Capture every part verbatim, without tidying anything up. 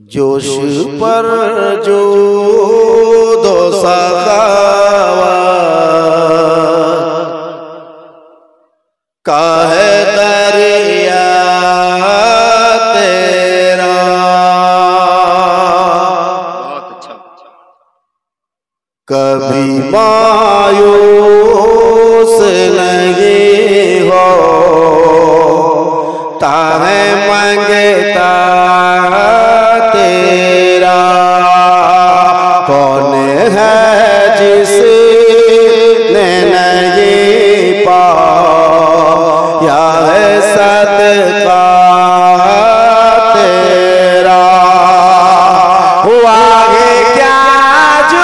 जोश पर जो दो सखावा का है दरिया तेरा। बहुत अच्छा। कभी मायूस नहीं हो ताहे मंगता तेरा। कौन है जिसने नहीं पाया है सदका तेरा। हुआ है क्या जो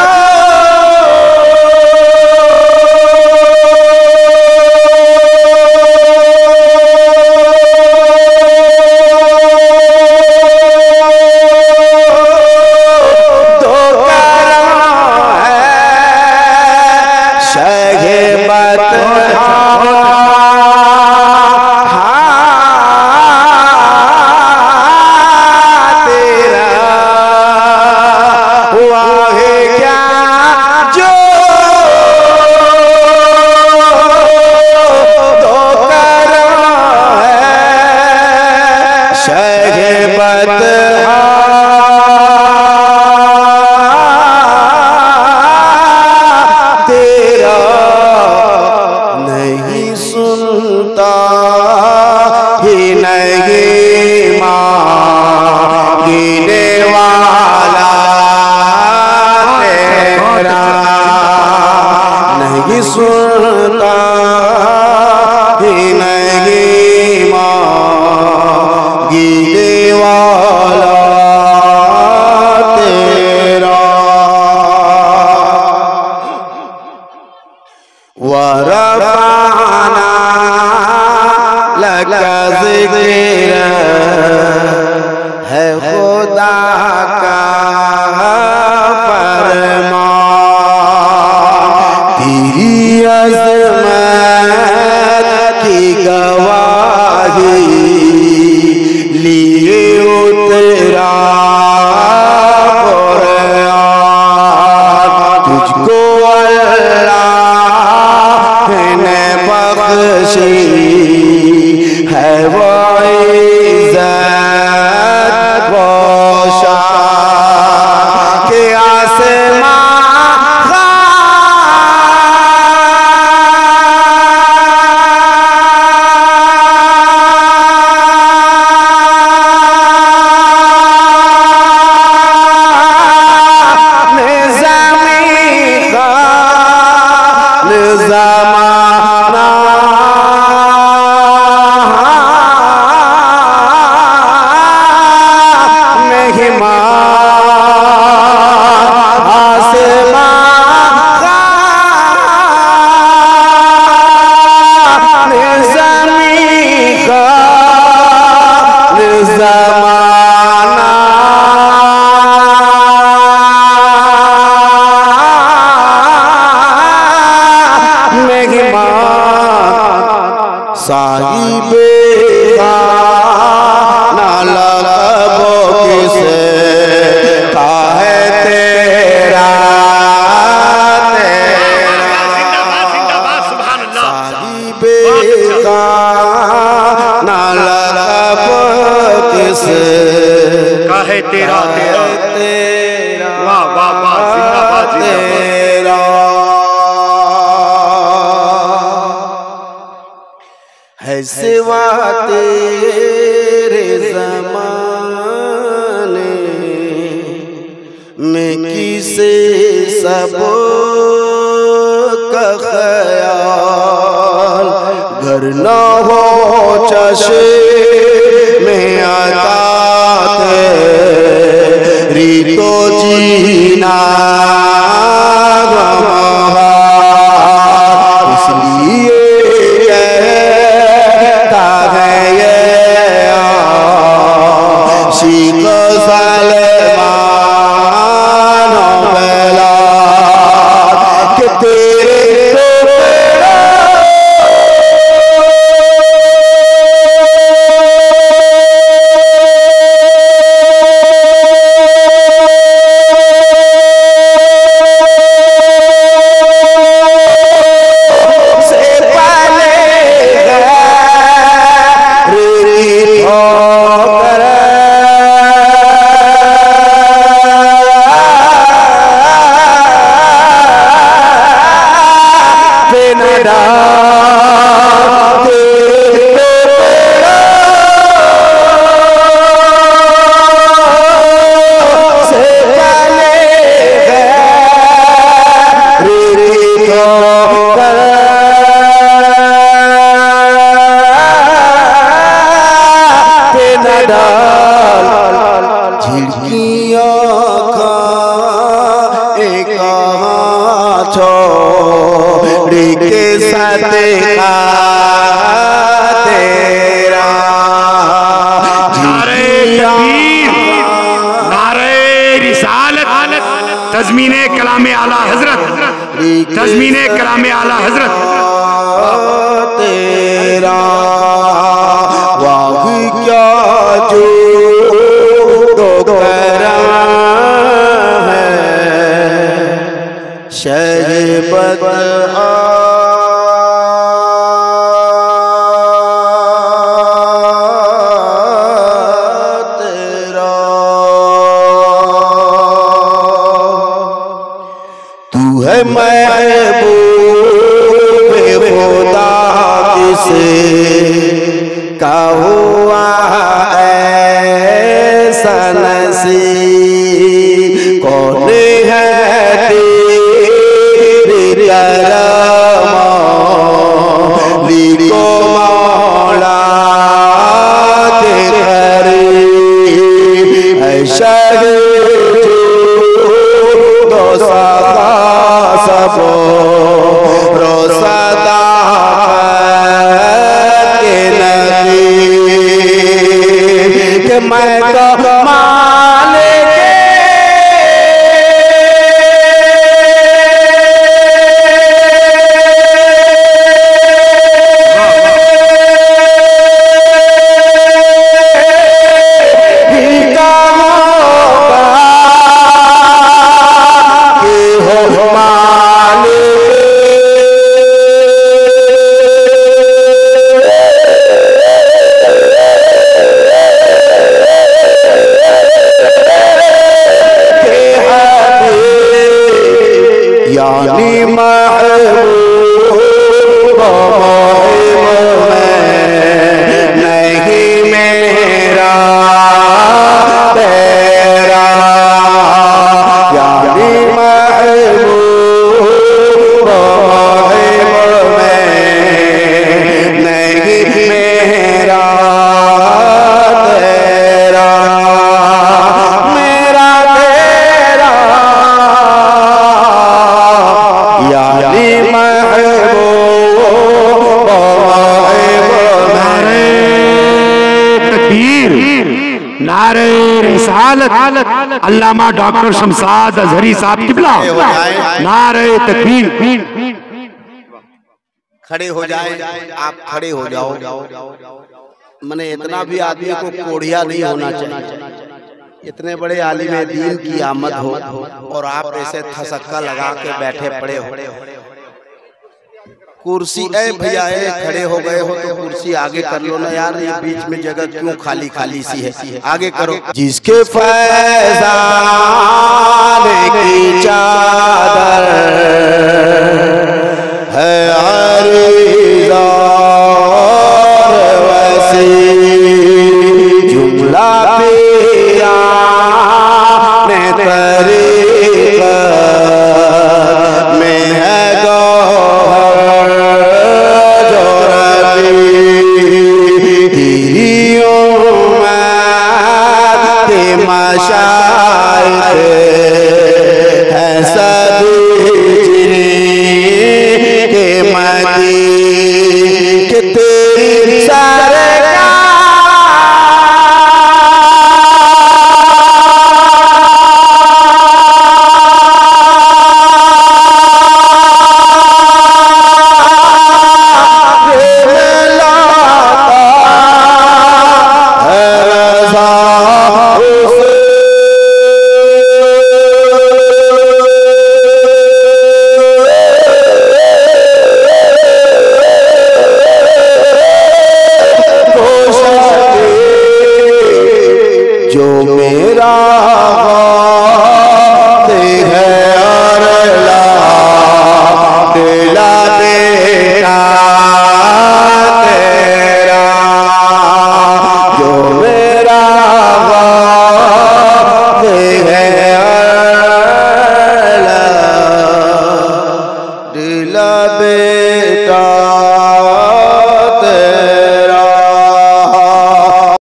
सुनता ही नहीं मांगने वाला तेरा। वरफ़अना लका ज़िक्र है खुदा का फरमान। तेरी अज़मत की गवाही लिए उतरा कुरान। तुझको अल्लाह ने बख्शी है वो इज़्ज़त वो शान के आसमां ज़माना मेहमान आसमान ज़मीन का ज़माना साहिबे खाना लक़बो किसे का है तेरा तेरा। साहिबे खाना लक़बो किसे का है तेरा तेरा तेरा। वाह वाह वाह जिंदाबाद तेरा है सिवा तेरे ज़माने में किसे सब का ख्याल। घर न हो चशे में आता तेरी तो जीना गमहार। इसलिए शीख सलमान बेला के तेरे किया खा एक छोड़ के सदका तेरा। नारे तकबीर, नारे रिसालत, तज़मीने कलामे आला हजरत, तज़मीने कलामे आला हजरत तेरा। वाह क्या जो दो करम है शहबत तेरा। तू है महबूब खुदा किसे का हुआ ऐसा नसीब। कौन है तेरी करम लिखो मौला के करीब। ऐसा तो सदा सब रोसदा के नबी के मैं कमाल यानी महबूब में नहीं मेरा तेरा। यानी महबूब में नहीं मेरा तेरा। मेरा तेरा यानी महबूब। नारे तकबीर, नारे रिसालत, अल्लामा डॉक्टर शमशाद अजहरी साहब किबला, नारे तकबीर। खड़े हो जाए, आप खड़े हो जाओ। मैंने इतना भी आदमी को कोढ़िया नहीं होना चाहिए। इतने बड़े आलिम दीन की आमद हो और आप ऐसे थसक्का लगा के बैठे पड़े हो। कुर्सी ए भैया ए खड़े हो गए हो तो कुर्सी आगे कर लो ना यार, ये बीच में जगह क्यों खाली खाली सी है, आगे करो। जिसके फैज़ान की चादर है आरिज़ा वैसी, जुमला तेरा ने तरीक़ा में है गौहर जो रबी तेरी उम्मत मशाइख़